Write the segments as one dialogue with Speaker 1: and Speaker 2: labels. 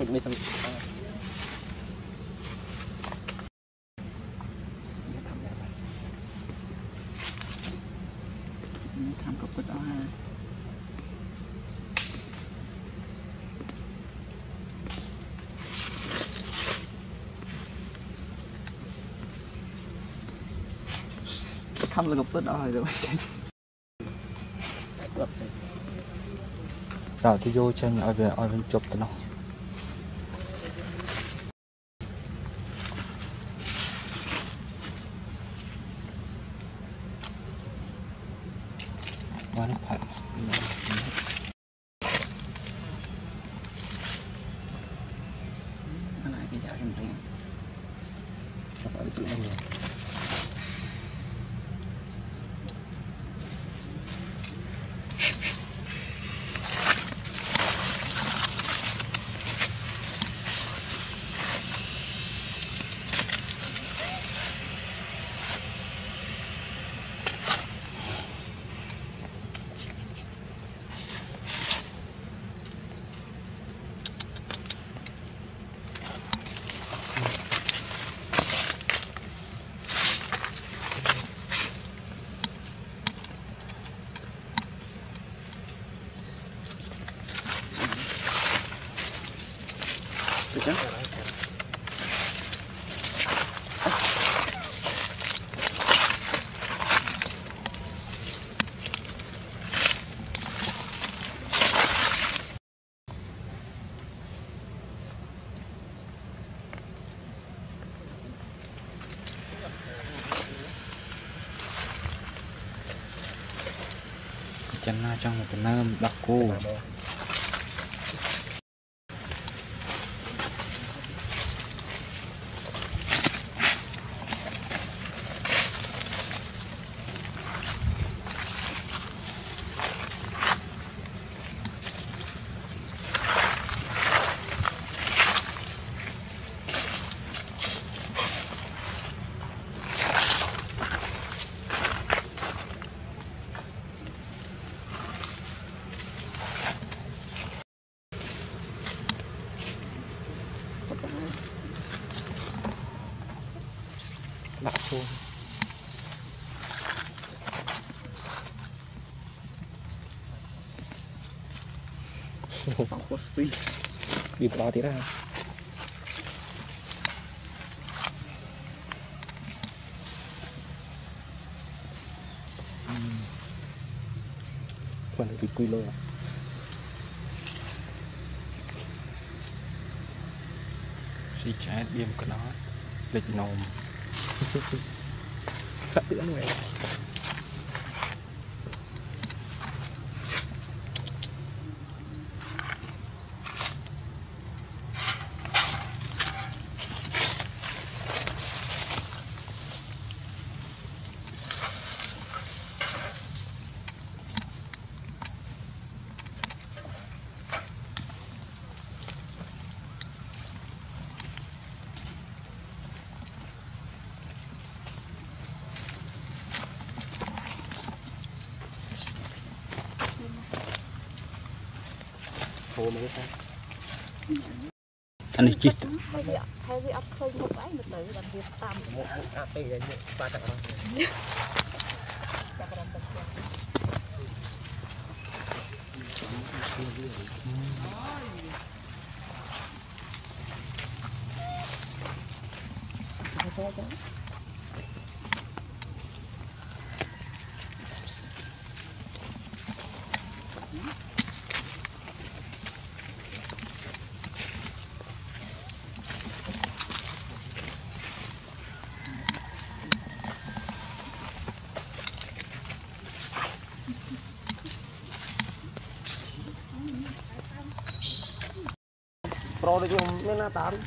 Speaker 1: mấy xong
Speaker 2: thằng cục cái đó ha không là cục cái đó rồi
Speaker 3: rồi thì vô chân ở bên chụp tao nó quá nó phải
Speaker 2: lại cái dạo em thấy
Speaker 1: các bạn tự nhiên
Speaker 2: chứ
Speaker 3: chân na trong một cái nơi đặc cô đặc cô
Speaker 1: đi vào tí ra phần cái quy lô
Speaker 3: si trái điểm cái nó lịch nồm
Speaker 1: khát nữa người hồ mà cái
Speaker 3: anh ấy chít
Speaker 4: hay bị ấp khơi một cái một tới làm việc tạm
Speaker 1: một áp đây là ba trăm pro đấy nhưng nên là tám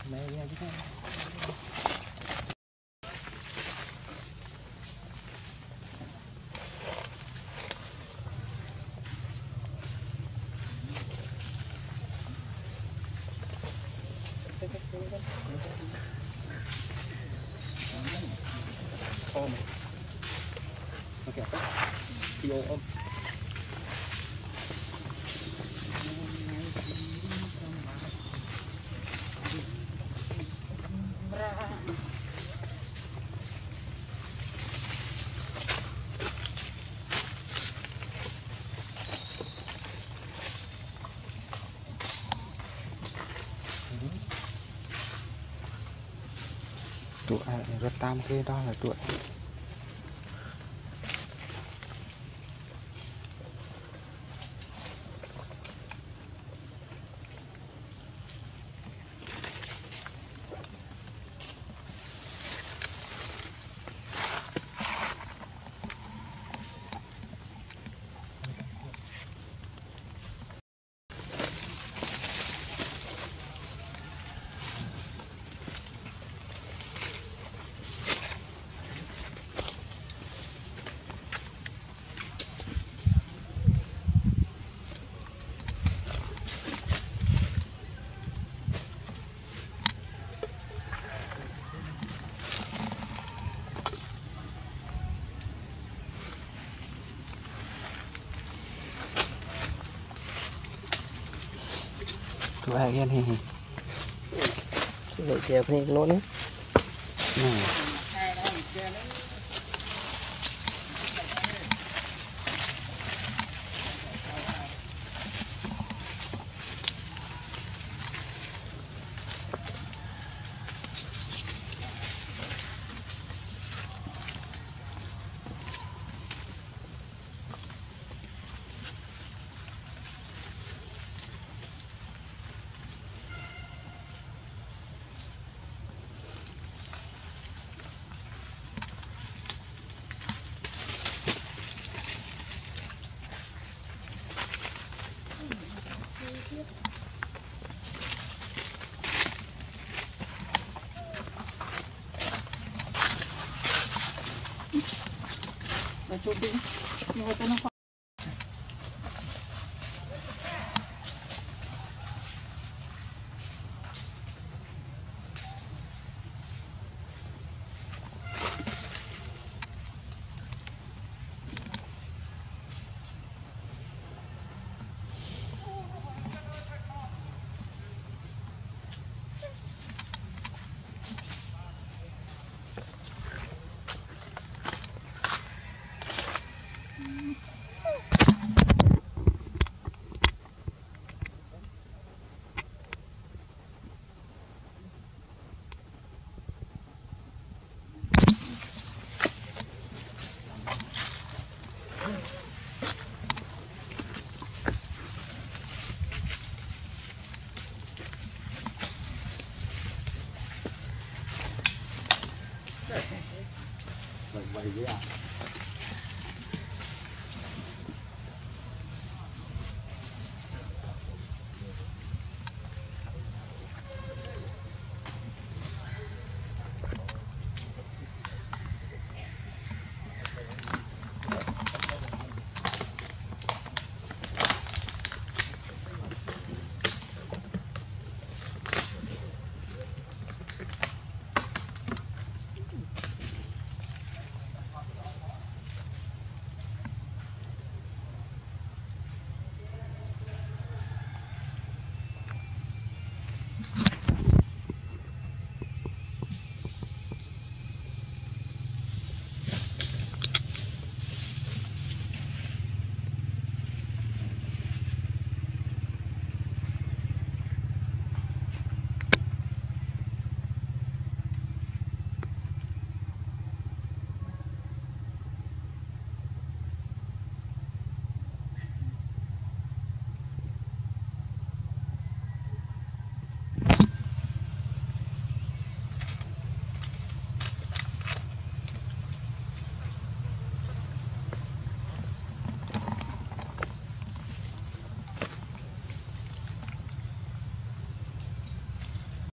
Speaker 1: mẹ nghe chứ ôm ok video ôm
Speaker 3: tụi rất tam kia đó là tụi ai yên hi
Speaker 1: vậy chèo này luôn đấy
Speaker 2: chụp đi nhưng mà tôi nó
Speaker 1: vậy vậy à